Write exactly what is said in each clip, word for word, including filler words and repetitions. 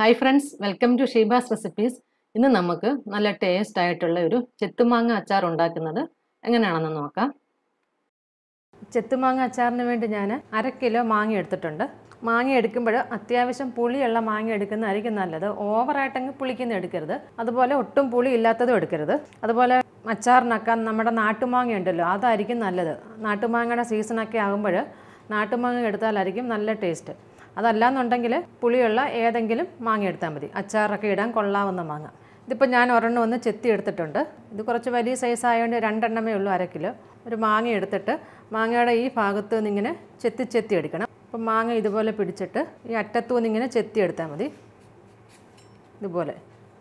Hi friends, welcome to Sheeba's recipes. ഇന്ന് നമുക്ക് നല്ല ടേസ്റ്റ് ആയിട്ടുള്ള ഒരു ചെത്തുമാങ്ങ അച്ചാർ ഉണ്ടാക്കുന്നത് എങ്ങനെയാണെന്ന് നോക്കാം. ചെത്തുമാങ്ങ അച്ചാറിന് വേണ്ടി ഞാൻ അര കിലോ മാങ്ങ എടുത്തിട്ടുണ്ട്. മാങ്ങ എടുക്കുമ്പോൾ അത്യാവശ്യം പുളിയുള്ള മാങ്ങ എടുക്കുന്നതായിരിക്കും നല്ലത്. ഓവറായിട്ടങ്ങ് പുളിക്കുന്ന എടുക്കരുത്. അതുപോലെ ഒട്ടും പുളി ഇല്ലാത്തതും എടുക്കരുത്. അതുപോലെ അച്ചാറിനൊക്കെ നമ്മുടെ നാട്ടുമാങ്ങ ഉണ്ടല്ലോ, അതായിരിക്കും നല്ലത്. നാട്ടുമാങ്ങയുടെ സീസണൊക്കെ ആകുമ്പോൾ നാട്ടുമാങ്ങ എടുത്താലായിരിക്കും നല്ല ടേസ്റ്റ്. അതല്ലാന്നുണ്ടെങ്കിൽ പുളിയുള്ള ഏതെങ്കിലും മാങ്ങ എടുത്താൽ മതി. അച്ചാറൊക്കെ ഇടാൻ കൊള്ളാവുന്ന മാങ്ങ. ഇതിപ്പോൾ ഞാൻ ഒരെണ്ണം ഒന്ന് ചെത്തി എടുത്തിട്ടുണ്ട്. ഇത് കുറച്ച് വലിയ സൈസ് ആയതുകൊണ്ട് രണ്ടെണ്ണമേ ഉള്ളൂ, അര കിലോ. ഒരു മാങ്ങ എടുത്തിട്ട് മാങ്ങയുടെ ഈ ഭാഗത്ത് നിന്ന് ഇങ്ങനെ ചെത്തി ചെത്തി എടുക്കണം. അപ്പം മാങ്ങ ഇതുപോലെ പിടിച്ചിട്ട് ഈ അറ്റത്തു നിന്ന് ഇങ്ങനെ ചെത്തി എടുത്താൽ മതി. ഇതുപോലെ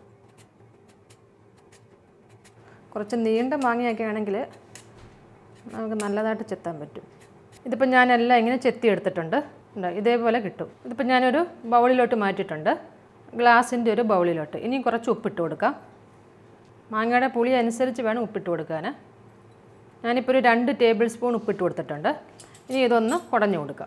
കുറച്ച് നീണ്ട മാങ്ങയൊക്കെ ആണെങ്കിൽ നമുക്ക് നല്ലതായിട്ട് ചെത്താൻ പറ്റും. ഇതിപ്പോൾ ഞാനെല്ലാം ഇങ്ങനെ ചെത്തി എടുത്തിട്ടുണ്ട്. ഇതേപോലെ കിട്ടും. ഇതിപ്പോൾ ഞാനൊരു ബൗളിലോട്ട് മാറ്റിയിട്ടുണ്ട്, ഗ്ലാസിൻ്റെ ഒരു ബൗളിലോട്ട്. ഇനി കുറച്ച് ഉപ്പിട്ട് കൊടുക്കാം. മാങ്ങയുടെ പുളി അനുസരിച്ച് വേണം ഉപ്പിട്ട് കൊടുക്കാൻ. ഞാനിപ്പോൾ ഒരു രണ്ട് ടേബിൾ സ്പൂൺ ഉപ്പിട്ട് കൊടുത്തിട്ടുണ്ട്. ഇനി ഇതൊന്ന് കുടഞ്ഞു കൊടുക്കാം.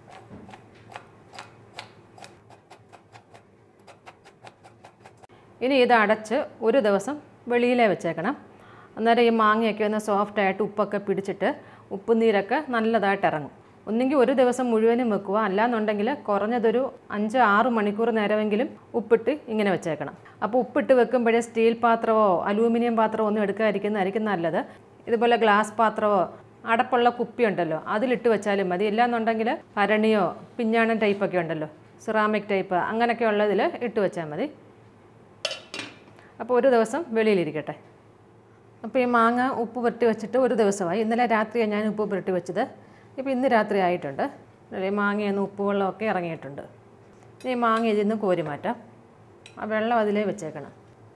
ഇനി ഇത് അടച്ച് ഒരു ദിവസം വെളിയിലേ വെച്ചേക്കണം. അന്നേരം ഈ മാങ്ങയൊക്കെ ഒന്ന് സോഫ്റ്റായിട്ട് ഉപ്പൊക്കെ പിടിച്ചിട്ട് ഉപ്പ് നീരൊക്കെ നല്ലതായിട്ട് ഇറങ്ങും. ഒന്നെങ്കിൽ ഒരു ദിവസം മുഴുവനും വെക്കുക, അല്ലാന്നുണ്ടെങ്കിൽ കുറഞ്ഞതൊരു അഞ്ച് ആറ് മണിക്കൂർ നേരമെങ്കിലും ഉപ്പിട്ട് ഇങ്ങനെ വെച്ചേക്കണം. അപ്പോൾ ഉപ്പിട്ട് വെക്കുമ്പോഴേ സ്റ്റീൽ പാത്രമോ അലൂമിനിയം പാത്രമോ ഒന്നും എടുക്കാതിരിക്കുന്നതായിരിക്കും നല്ലത്. ഇതുപോലെ ഗ്ലാസ് പാത്രമോ അടപ്പുള്ള കുപ്പി ഉണ്ടല്ലോ, അതിലിട്ട് വെച്ചാലും മതി. ഇല്ലാന്നുണ്ടെങ്കിൽ ഭരണിയോ പിഞ്ഞാണം ടൈപ്പൊക്കെ ഉണ്ടല്ലോ, സിറാമിക് ടൈപ്പ്, അങ്ങനെയൊക്കെ ഉള്ളതിൽ ഇട്ട് വെച്ചാൽ മതി. അപ്പോൾ ഒരു ദിവസം വെളിയിലിരിക്കട്ടെ. അപ്പോൾ ഈ മാങ്ങ ഉപ്പ് പുരട്ടി വെച്ചിട്ട് ഒരു ദിവസമായി. ഇന്നലെ രാത്രിയാണ് ഞാൻ ഉപ്പ് പുരട്ടി വെച്ചത്. ഇപ്പോൾ ഇന്ന് രാത്രി ആയിട്ടുണ്ട്. മാങ്ങയൊന്ന് ഉപ്പ് വെള്ളമൊക്കെ ഇറങ്ങിയിട്ടുണ്ട്. ഈ മാങ്ങ ഇതിൽ നിന്ന് കോരി മാറ്റാം. ആ വെള്ളം അതിലേ വെച്ചേക്കണം.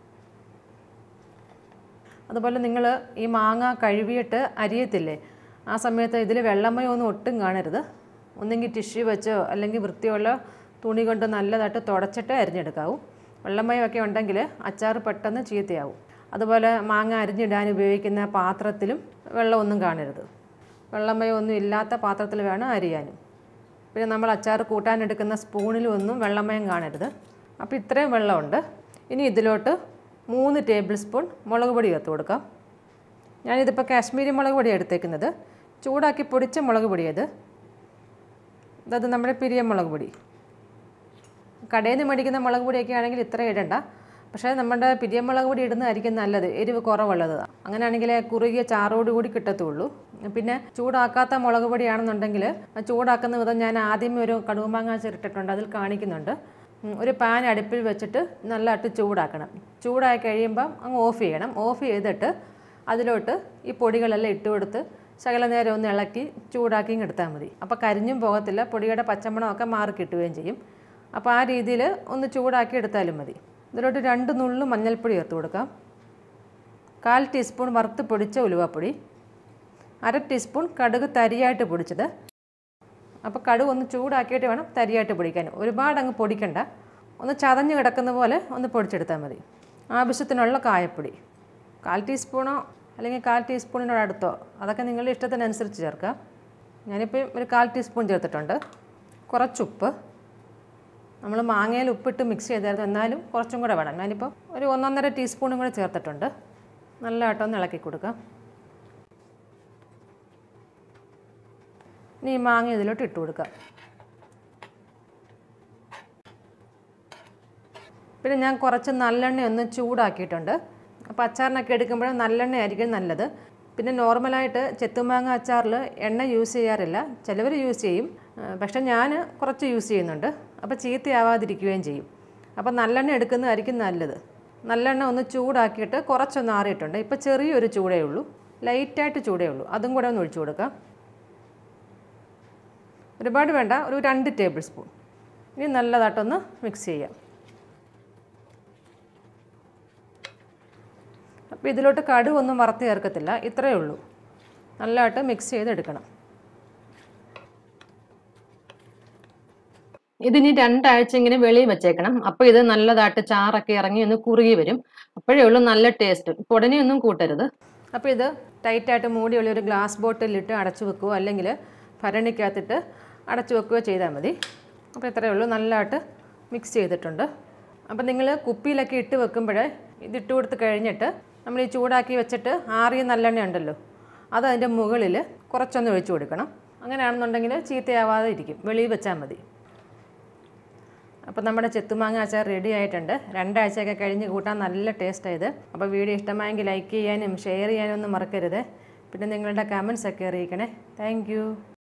അതുപോലെ നിങ്ങൾ ഈ മാങ്ങ കഴുകിയിട്ട് അരിയത്തില്ലേ, ആ സമയത്ത് ഇതിൽ വെള്ളമയൊന്നും ഒട്ടും കാണരുത്. ഒന്നെങ്കിൽ ടിഷ്യൂ വെച്ചോ അല്ലെങ്കിൽ വൃത്തിയുള്ള തുണി കൊണ്ട് നല്ലതായിട്ട് തുടച്ചിട്ട് അരിഞ്ഞെടുക്കാവൂ. വെള്ളമയമൊക്കെ ഉണ്ടെങ്കിൽ അച്ചാർ പെട്ടെന്ന് ചീത്തയാവും. അതുപോലെ മാങ്ങ അരിഞ്ഞിടാൻ ഉപയോഗിക്കുന്ന പാത്രത്തിലും വെള്ളമൊന്നും കാണരുത്. വെള്ളമയം ഒന്നും ഇല്ലാത്ത പാത്രത്തിൽ വേണം അരിയാനും. പിന്നെ നമ്മൾ അച്ചാർ കൂട്ടാനെടുക്കുന്ന സ്പൂണിലും ഒന്നും വെള്ളമയം കാണരുത്. അപ്പോൾ ഇത്രയും വെള്ളമുണ്ട്. ഇനി ഇതിലോട്ട് മൂന്ന് ടേബിൾ സ്പൂൺ മുളക് പൊടി ചേർത്ത് കൊടുക്കാം. ഞാനിതിപ്പോൾ കാശ്മീരി മുളക് പൊടിയാണ് എടുത്തേക്കുന്നത്. ചൂടാക്കി പൊടിച്ച മുളക് പൊടിയത്. അത് നമ്മുടെ പിരിയ മുളക് പൊടി. കടയിൽ നിന്ന് മേടിക്കുന്ന മുളക് പൊടിയൊക്കെ ആണെങ്കിൽ ഇത്ര ഇടണ്ട. പക്ഷേ നമ്മുടെ പിരിയമുളക് പൊടി ഇടുന്നതായിരിക്കും നല്ലത്, എരിവ് കുറവുള്ളത്. അങ്ങനെയാണെങ്കിൽ കുറുകിയ ചാറോട് കൂടി കിട്ടത്തുള്ളൂ. പിന്നെ ചൂടാക്കാത്ത മുളക് പൊടിയാണെന്നുണ്ടെങ്കിൽ ചൂടാക്കുന്ന വിധം ഞാൻ ആദ്യമേ ഒരു കടുകുമാങ്ങ ചിരട്ടിട്ടുണ്ട്, അതിൽ കാണിക്കുന്നുണ്ട്. ഒരു പാൻ അടുപ്പിൽ വെച്ചിട്ട് നല്ലതായിട്ട് ചൂടാക്കണം. ചൂടായി കഴിയുമ്പം അങ്ങ് ഓഫ് ചെയ്യണം. ഓഫ് ചെയ്തിട്ട് അതിലോട്ട് ഈ പൊടികളെല്ലാം ഇട്ട് കൊടുത്ത് ശകല നേരം ഒന്ന് ഇളക്കി ചൂടാക്കി എടുത്താൽ മതി. അപ്പോൾ കരിഞ്ഞും പോകത്തില്ല, പൊടിയുടെ പച്ചമണമൊക്കെ മാറി കിട്ടുകയും ചെയ്യും. അപ്പോൾ ആ രീതിയിൽ ഒന്ന് ചൂടാക്കി എടുത്താലും മതി. ഇതിലോട്ട് രണ്ട് നുള്ളു മഞ്ഞൾപ്പൊടി ചേർത്ത് കൊടുക്കാം. കാൽ ടീസ്പൂൺ വറുത്ത് പൊടിച്ച ഉലുവാപ്പൊടി, അര ടീസ്പൂൺ കടുക് തരിയായിട്ട് പൊടിച്ചത്. അപ്പോൾ കടുക് ഒന്ന് ചൂടാക്കിയിട്ട് വേണം തരിയായിട്ട് പൊടിക്കാൻ. ഒരുപാട് അങ്ങ് പൊടിക്കണ്ട, ഒന്ന് ചതഞ്ഞ് കിടക്കുന്ന പോലെ ഒന്ന് പൊടിച്ചെടുത്താൽ മതി. ആവശ്യത്തിനുള്ള കായപ്പൊടി കാൽ ടീസ്പൂണോ അല്ലെങ്കിൽ കാൽ ടീസ്പൂണിനോട് അടുത്തോ, അതൊക്കെ നിങ്ങളുടെ ഇഷ്ടത്തിനനുസരിച്ച് ചേർക്കാം. ഞാനിപ്പോൾ ഒരു കാൽ ടീസ്പൂൺ ചേർത്തിട്ടുണ്ട്. കുറച്ചുപ്പ്, നമ്മൾ മാങ്ങയിൽ ഉപ്പിട്ട് മിക്സ് ചെയ്തായിരുന്നു, എന്നാലും കുറച്ചും കൂടെ വേണം. ഞാനിപ്പോൾ ഒരു ഒന്നൊന്നര ടീസ്പൂണും കൂടെ ചേർത്തിട്ടുണ്ട്. നല്ലതായിട്ടൊന്ന് ഇളക്കി കൊടുക്കാം. ഇനി ഈ മാങ്ങ ഇതിലോട്ട് ഇട്ട് കൊടുക്കാം. പിന്നെ ഞാൻ കുറച്ച് നല്ലെണ്ണ ഒന്ന് ചൂടാക്കിയിട്ടുണ്ട്. അപ്പോൾ അച്ചാറിനൊക്കെ എടുക്കുമ്പോൾ നല്ലെണ്ണ ആയിരിക്കും നല്ലത്. പിന്നെ നോർമലായിട്ട് ചെത്തുമാങ്ങ അച്ചാറിൽ എണ്ണ യൂസ് ചെയ്യാറില്ല, ചിലവർ യൂസ് ചെയ്യും. പക്ഷേ ഞാൻ കുറച്ച് യൂസ് ചെയ്യുന്നുണ്ട്. അപ്പോൾ ചീത്തയാവാതിരിക്കുകയും ചെയ്യും. അപ്പോൾ നല്ലെണ്ണ എടുക്കുന്നതായിരിക്കും നല്ലത്. നല്ലെണ്ണ ഒന്ന് ചൂടാക്കിയിട്ട് കുറച്ചൊന്ന് ആറിയിട്ടുണ്ട്. ഇപ്പോൾ ചെറിയൊരു ചൂടേ ഉള്ളൂ, ലൈറ്റായിട്ട് ചൂടേ ഉള്ളൂ. അതും കൂടെ ഒന്ന് ഒഴിച്ചു കൊടുക്കാം. ഒരുപാട് വേണ്ട, ഒരു രണ്ട് ടേബിൾ സ്പൂൺ. ഇനി നല്ലതായിട്ടൊന്ന് മിക്സ് ചെയ്യാം. അപ്പോൾ ഇതിലോട്ട് കടുക് ഒന്നും വറുത്ത് ചേർക്കത്തില്ല, ഇത്രയേ ഉള്ളൂ. നല്ലതായിട്ട് മിക്സ് ചെയ്തെടുക്കണം. ഇതിനി രണ്ടാഴ്ച ഇങ്ങനെ വെളിയിൽ വെച്ചേക്കണം. അപ്പോൾ ഇത് നല്ലതായിട്ട് ചാറൊക്കെ ഇറങ്ങി ഒന്ന് കുറുകി വരും. അപ്പോഴേ ഉള്ളൂ നല്ല ടേസ്റ്റ്. ഉടനെ ഒന്നും കൂട്ടരുത്. അപ്പോൾ ഇത് ടൈറ്റായിട്ട് മൂടിയുള്ള ഒരു ഗ്ലാസ് ബോട്ടിലിട്ട് അടച്ചു വെക്കുകയോ അല്ലെങ്കിൽ ഭരണിക്കകത്തിട്ട് അടച്ചു വെക്കുകയോ ചെയ്താൽ മതി. അപ്പോൾ ഇത്രയേ ഉള്ളൂ. നല്ലതായിട്ട് മിക്സ് ചെയ്തിട്ടുണ്ട്. അപ്പോൾ നിങ്ങൾ കുപ്പിയിലൊക്കെ ഇട്ട് വെക്കുമ്പോൾ ഇതിട്ട് കൊടുത്ത് കഴിഞ്ഞിട്ട് നമ്മൾ ഈ ചൂടാക്കി വെച്ചിട്ട് ആറിയ നല്ലെണ്ണ ഉണ്ടല്ലോ അത് അതിൻ്റെ മുകളിൽ കുറച്ചൊന്ന് ഒഴിച്ചു കൊടുക്കണം. അങ്ങനെയാണെന്നുണ്ടെങ്കിൽ ചീത്തയാവാതെ ഇരിക്കും. വെളിയിൽ വെച്ചാൽ മതി. അപ്പോൾ നമ്മുടെ ചെത്തുമാങ്ങ അച്ചാർ റെഡി ആയിട്ടുണ്ട്. രണ്ടാഴ്ചയൊക്കെ കഴിഞ്ഞ് കൂട്ടാൻ നല്ല ടേസ്റ്റായത്. അപ്പോൾ വീഡിയോ ഇഷ്ടമായെങ്കിൽ ലൈക്ക് ചെയ്യാനും ഷെയർ ചെയ്യാനും ഒന്നും മറക്കരുത്. പിന്നെ നിങ്ങളുടെ കമൻസ് ഒക്കെ അറിയിക്കണേ. താങ്ക്